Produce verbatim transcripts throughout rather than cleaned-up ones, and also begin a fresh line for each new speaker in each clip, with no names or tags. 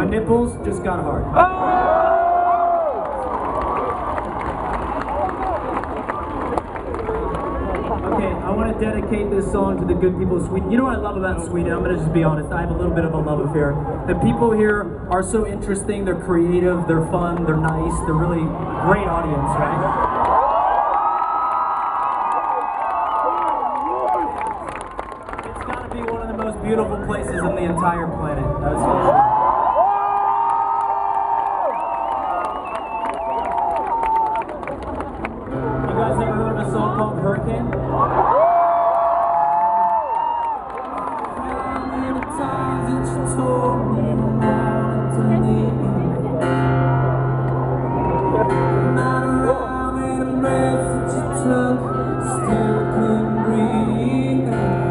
nipples just got hard. Okay, I want to dedicate this song to the good people of Sweden. You know what I love about Sweden? I'm going to just be honest. I have a little bit of a love affair. The people here are so interesting. They're creative. They're fun. They're nice. They're really great audience, right? One of the most beautiful places in the entire planet. That's for sure. You guys ever heard of a song called Hurricane? How many times that you told me I wanted to leave? No matter how many breaths that you took, still couldn't breathe.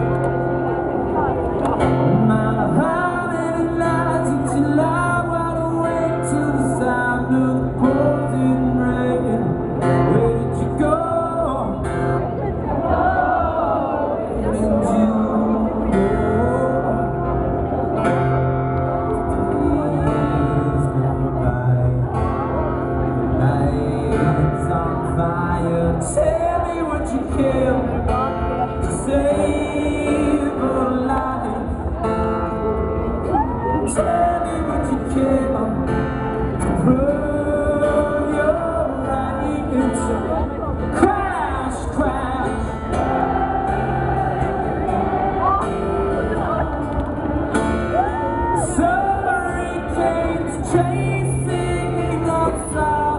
Tell me what you care to save a life. Tell me what you care to prove you're right. Crash, crash. Hurricanes chasing us out.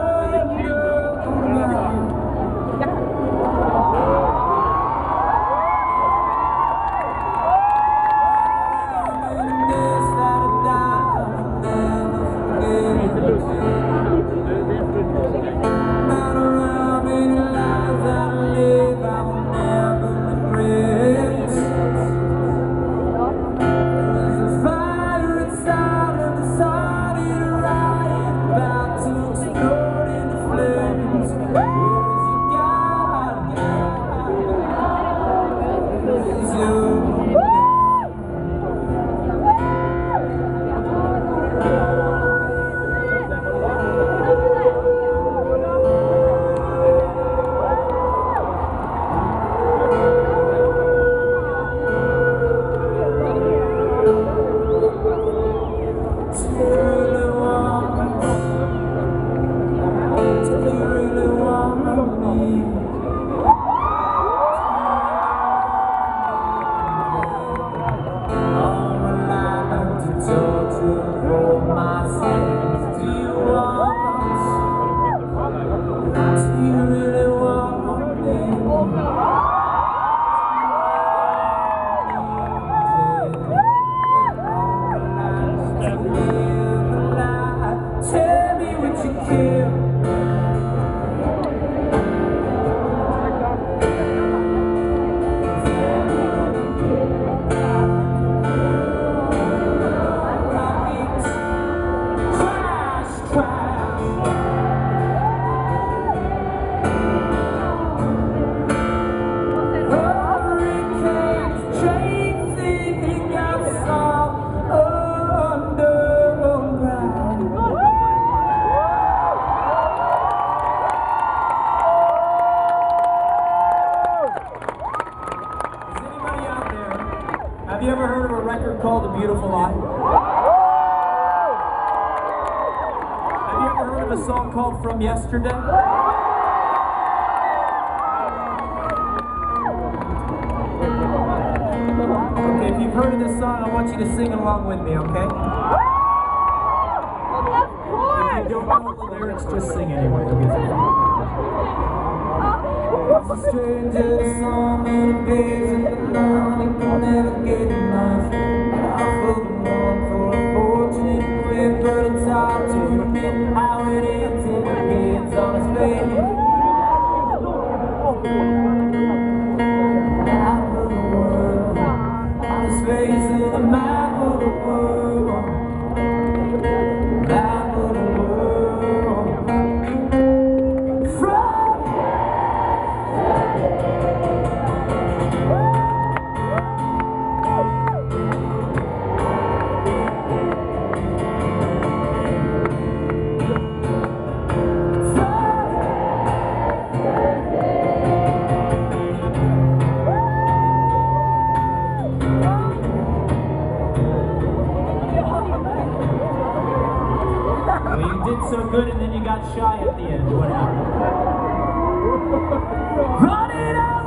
Have you ever heard of a record called A Beautiful Lie? Have you ever heard of a song called From Yesterday? Okay, if you've heard of this song, I want you to sing along with me, okay? If you don't know the lyrics, just sing anyway. It's a stranger song in the days of the night, you can never get enough. I'm floating on for a fortunate quick, but it's hard to admit how it ends in the gates on his face. Map of the world, on his face is the map of the world. Map of the world. From
Well, you did so good and then you got shy at the end. What happened?
Run it out!